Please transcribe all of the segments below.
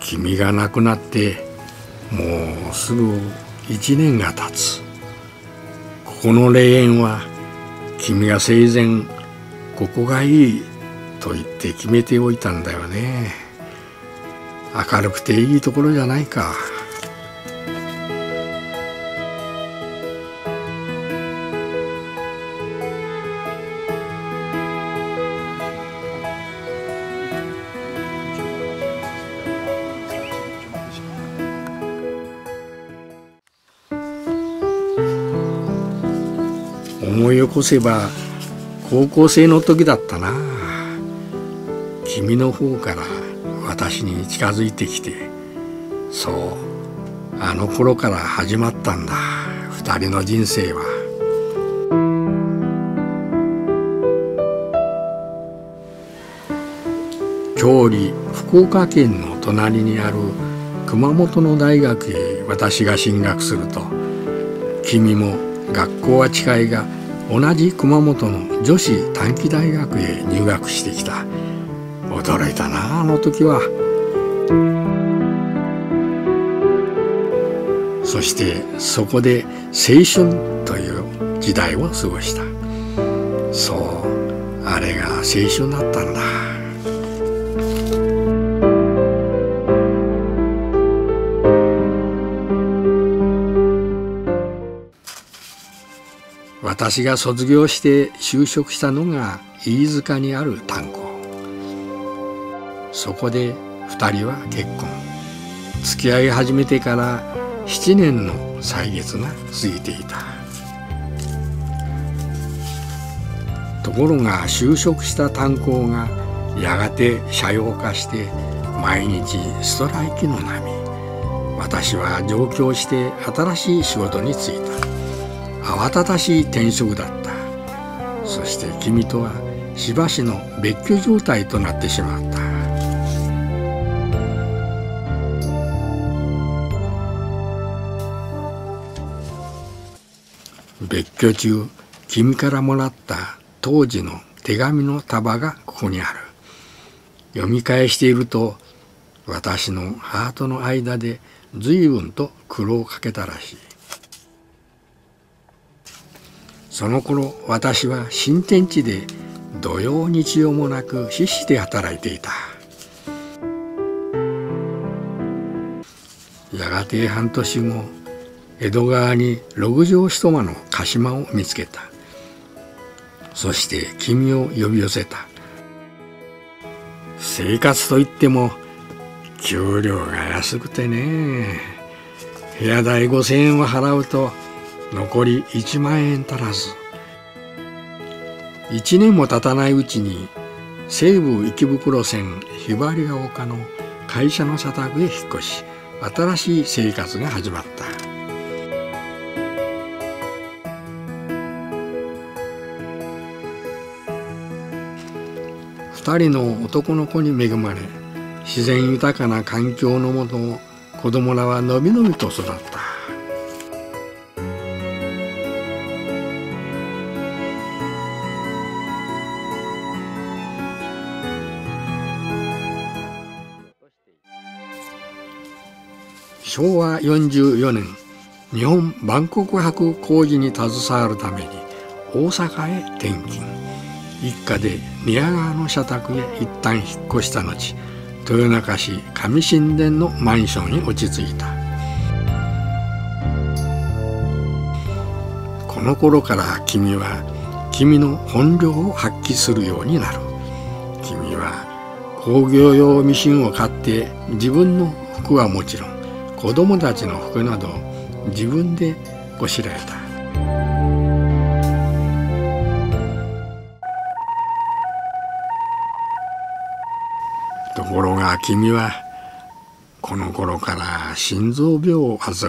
君が亡くなってもうすぐ1年が経つ。ここの霊園は君が生前ここがいいと言って決めておいたんだよね。明るくていいところじゃないか。思い起こせば高校生の時だったな。君の方から私に近づいてきて、そうあの頃から始まったんだ、二人の人生は。郷里福岡県の隣にある熊本の大学へ私が進学すると、君も学校は近いが同じ熊本の女子短期大学へ入学してきた。驚いたな、あの時は。そしてそこで青春という時代を過ごした。そう、あれが青春だったんだ。私が卒業して就職したのが飯塚にある炭鉱。そこで2人は結婚。付き合い始めてから7年の歳月が過ぎていた。ところが就職した炭鉱がやがて斜陽化して毎日ストライキの波。私は上京して新しい仕事に就いた。慌ただしい転職だった。そして君とはしばしの別居状態となってしまった。別居中、君からもらった当時の手紙の束がここにある。読み返していると、私のハートの間で随分と苦労をかけたらしい。その頃私は新天地で土曜日曜もなく必死で働いていた。やがて半年後、江戸川に6畳一間の鹿島を見つけた。そして君を呼び寄せた。生活といっても給料が安くてね。部屋代5,000円を払うと残り1万円足らず。1年も経たないうちに西武池袋線ひばりが丘の会社の社宅へ引っ越し、新しい生活が始まった。2人の男の子に恵まれ、自然豊かな環境のもと子供らはのびのびと育った。昭和44年、日本万国博工事に携わるために大阪へ転勤。一家で宮川の社宅へ一旦引っ越した後、豊中市上新田のマンションに落ち着いた。この頃から君は君の本領を発揮するようになる。君は工業用ミシンを買って自分の服はもちろん子供たちの服など自分でこしらえた。ところが君はこの頃から心臓病を患った。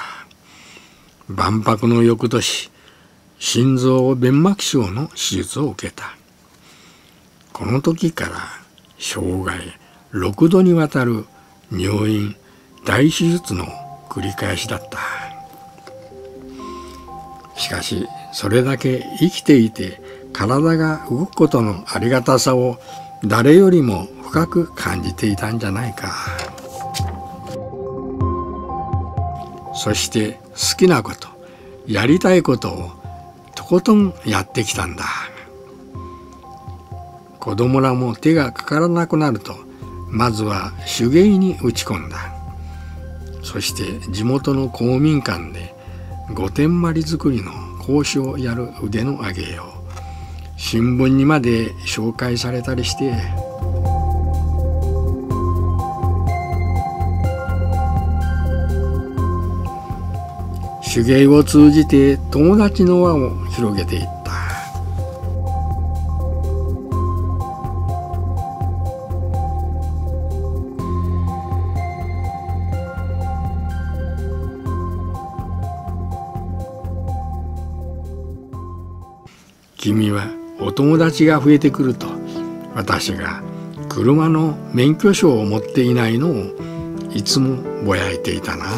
万博の翌年、心臓弁膜症の手術を受けた。この時から生涯6度にわたる入院大手術の繰り返しだった。しかしそれだけ生きていて体が動くことのありがたさを誰よりも深く感じていたんじゃないか。 そして好きなこと、やりたいことをとことんやってきたんだ。子供らも手がかからなくなると、まずは手芸に打ち込んだ。そして地元の公民館で御殿まり作りの講師をやる腕の上げよう。新聞にまで紹介されたりして、手芸を通じて友達の輪を広げていった。君はお友達が増えてくると、私が車の免許証を持っていないのをいつもぼやいていたな。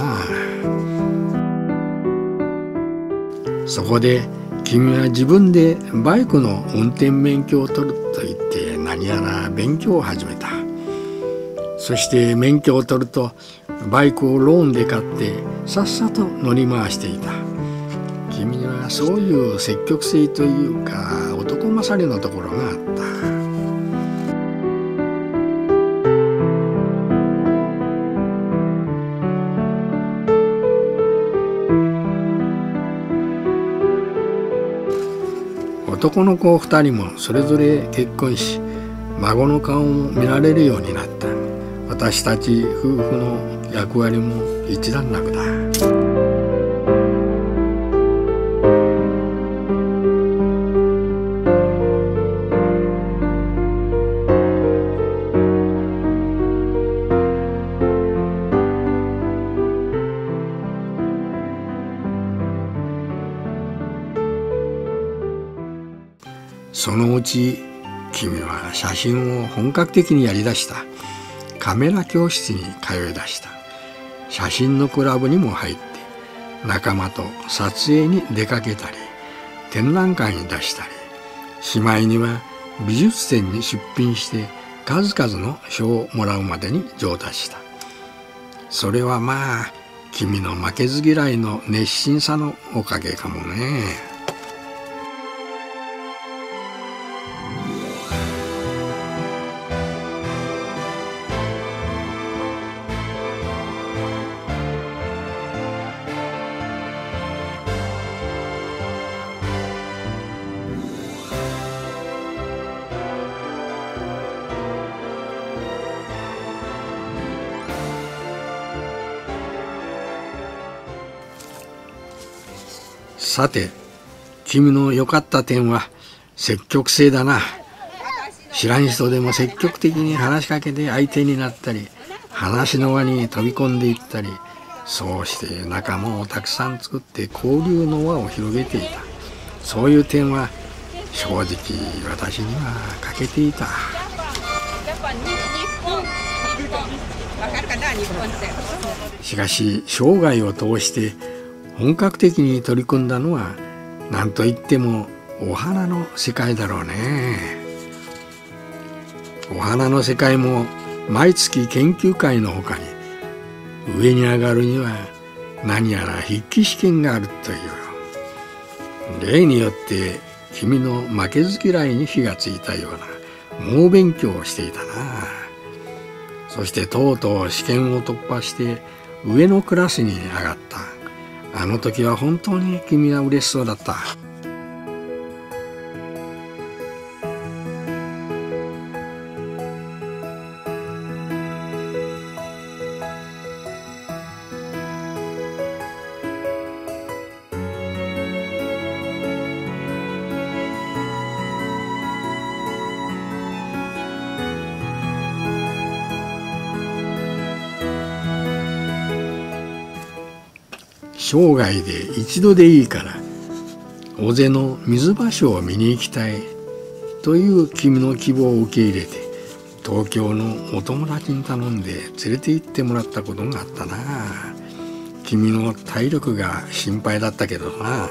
そこで君は自分でバイクの運転免許を取ると言って何やら勉強を始めた。そして免許を取るとバイクをローンで買ってさっさと乗り回していた。君にはそういう積極性というか男勝りのところがあった。男の子2人もそれぞれ結婚し、孫の顔も見られるようになった。私たち夫婦の役割も一段落だ。そのうち君は写真を本格的にやりだした。カメラ教室に通い出した。写真のクラブにも入って仲間と撮影に出かけたり、展覧会に出したり、しまいには美術展に出品して数々の賞をもらうまでに上達した。それはまあ君の負けず嫌いの熱心さのおかげかもね。さて、君の良かった点は積極性だな。知らん人でも積極的に話しかけて相手になったり、話の輪に飛び込んでいったり、そうして仲間をたくさん作って交流の輪を広げていた。そういう点は正直私には欠けていた。しかし生涯を通して本格的に取り組んだのは何といってもお花の世界だろうね。お花の世界も毎月研究会のほかに上に上がるには何やら筆記試験があるという。例によって君の負けず嫌いに火がついたような猛勉強をしていたな。そしてとうとう試験を突破して上のクラスに上がった。あの時は本当に君は嬉しそうだった。生涯で一度でいいから尾瀬の水場所を見に行きたいという君の希望を受け入れて東京のお友達に頼んで連れて行ってもらったことがあったな。君の体力が心配だったけどな。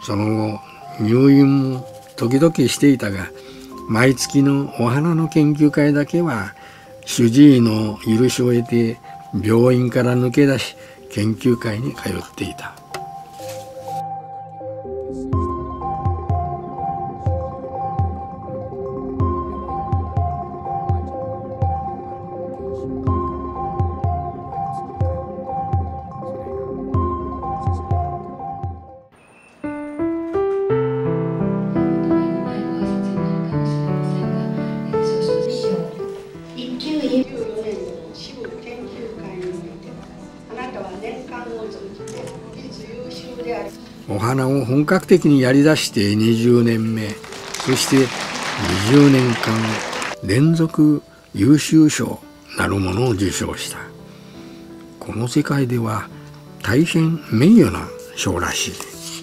その後入院も時々していたが、毎月のお花の研究会だけは主治医の許しを得て病院から抜け出し研究会に通っていた。お花を本格的にやりだして20年目、そして20年間連続優秀賞なるものを受賞した。この世界では大変名誉な賞らしい。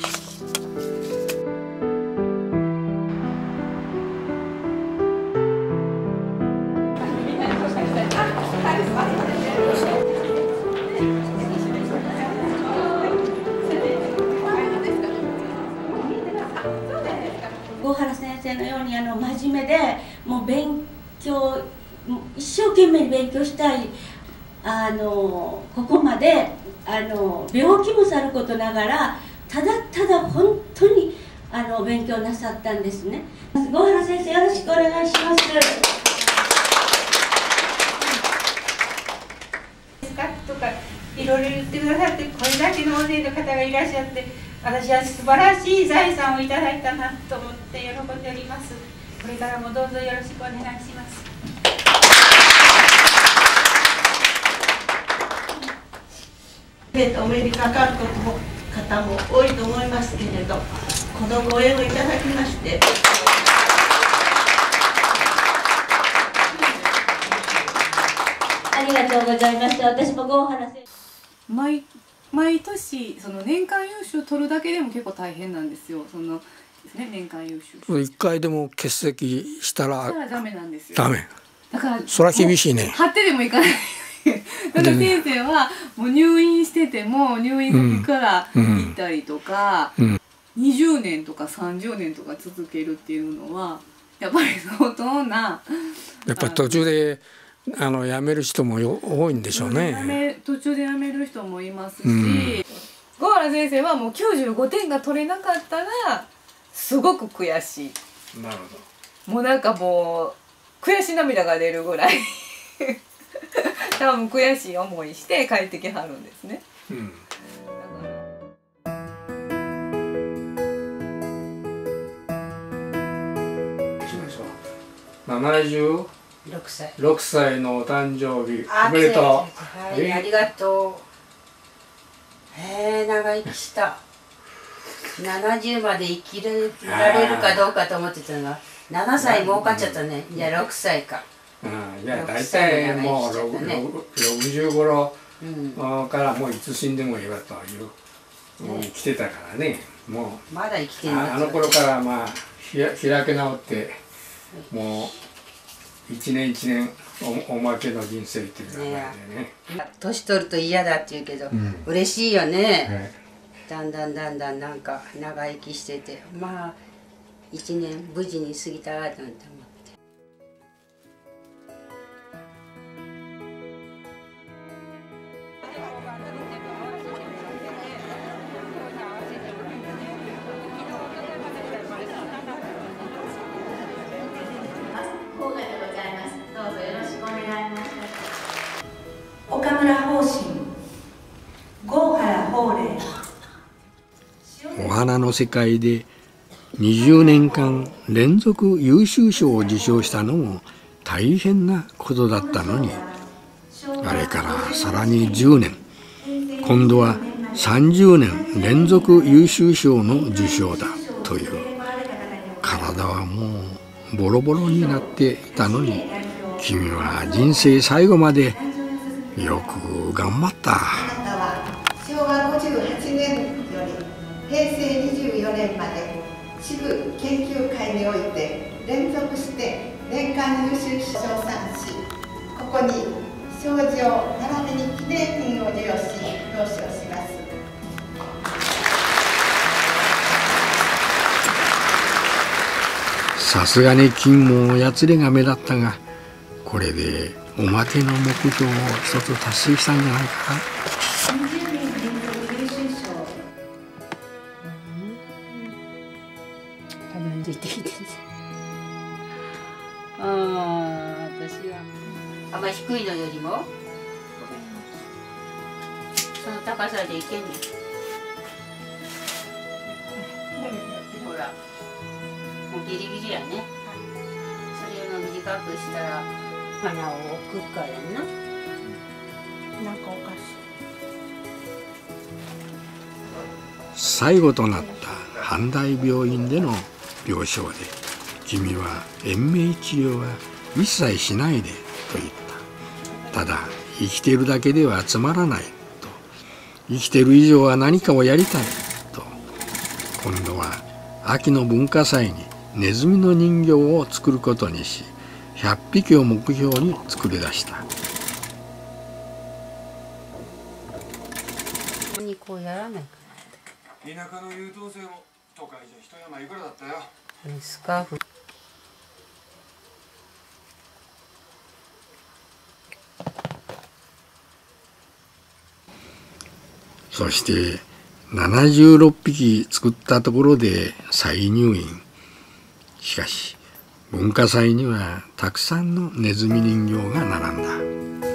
郷原先生のように真面目でもう勉強一生懸命に勉強したいここまで病気もさることながらただただ本当に勉強なさったんですね。郷原先生よろしくお願いします。 とかいろいろ言ってくださって、これだけの大勢の方がいらっしゃって、私は素晴らしい財産をいただいたなと思って喜んでおります。これからもどうぞよろしくお願いします。 お目にかかる方も多いと思いますけれど、このご縁をいただきましてありがとうございました。私も郷原先生毎年その年間優秀を取るだけでも結構大変なんですよ。年間優秀一回でも欠席したらダメなんですよ。 ダメ。 だからそれは厳しいね。 張ってでもいかない。だから先生はもう入院してても入院先から行ったりとか、20年とか30年とか続けるっていうのはやっぱり相当な。 やっぱり途中で辞める人も多いんでしょうね。 途中で辞める人もいますし、郷原先生はもう95点が取れなかったらすごく悔しい。 なるほど。もうなんかもう悔し涙が出るぐらい多分悔しい思いして帰ってきはるんですね。 76歳のお誕生日おめでとう。 はい、ありがとう。長生きした。70まで生きられるかどうかと思ってたのが7歳儲かっちゃったね。じゃあ6歳か。 いや大体もう60頃からもういつ死んでもいいわという生きてたからね。もうまだ生きてる。 あの頃からまあ開け直ってもう一年一年おまけの人生っていう名前でね。 年取ると嫌だって言うけど、嬉しいよね。だんだんなんか長生きしてて、まあ1年無事に過ぎたなんて思って。 岡村法信、郷原法令。 お花の世界で20年間連続優秀賞を受賞したのも大変なことだったのに、あれからさらに10年、今度は30年連続優秀賞の受賞だという。体はもうボロボロになっていたのに、君は人生最後までよく頑張った。 あなたは昭和58年より平成24年まで支部研究会において連続して年間優秀賞を称賛し、ここに賞状並びに記念品を授与し表彰します。 さすがに金もやつれが目立ったが、これでおまけの目標を一つ達成したんじゃないか。 私はあんま低いのよりもその高さでいけんねん。ほらもうギリギリやね。それを短くしたら花を置くからな。なんかおかしい。 最後となった阪大病院での病床で、君は延命治療は一切しないでと言った。ただ生きているだけではつまらないと、生きている以上は何かをやりたいと、今度は秋の文化祭にネズミの人形を作ることにし、100匹を目標に作り出した。 こうやらないか田舎の優等生も都会じゃ一山いくらだったよ。 スカーフ。 そして76匹作ったところで再入院。しかし文化祭にはたくさんのネズミ人形が並んだ。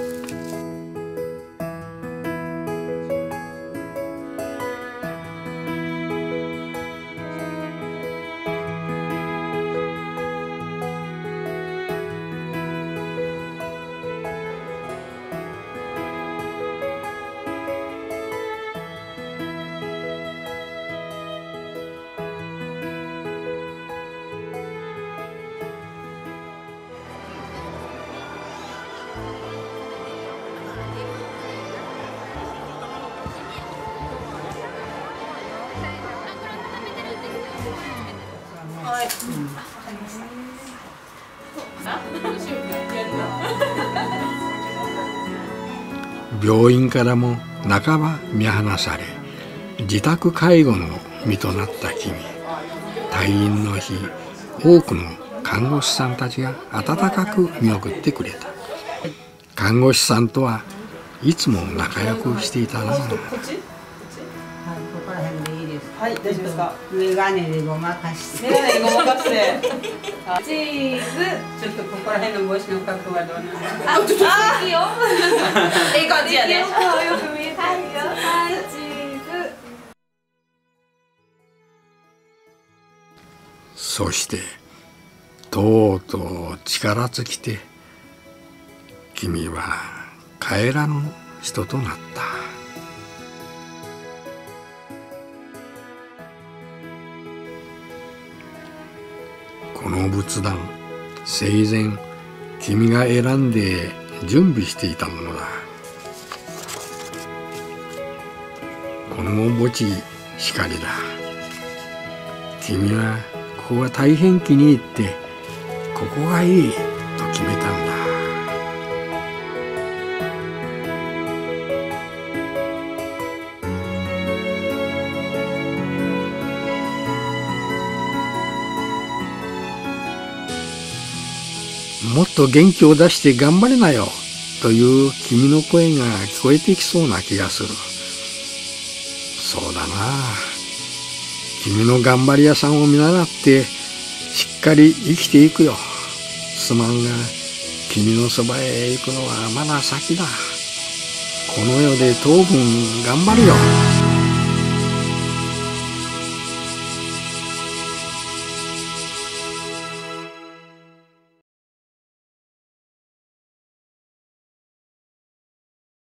病院からも半ば見放され、自宅介護の身となった君。退院の日、多くの看護師さんたちが温かく見送ってくれた。看護師さんとはいつも仲良くしていたな。 はい、大丈夫ですか。 メガネでごまかして。 メガネでごまかして。チーズ。 ちょっとここら辺の帽子の角はどうなの。 あ、ちょっといいよ。いい感じやね。よく見えてるよ。はい、チーズ。 そしてとうとう力尽きて、君は帰らぬ人となった。この仏壇、生前君が選んで準備していたものだ。この墓地しかりだ。君はここが大変気に入ってここがいいと決めたんだ。もっと元気を出して頑張れなよという君の声が聞こえてきそうな気がする。そうだな。君の頑張り屋さんを見習ってしっかり生きていくよ。すまんが君のそばへ行くのはまだ先だ。この世で当分頑張るよ。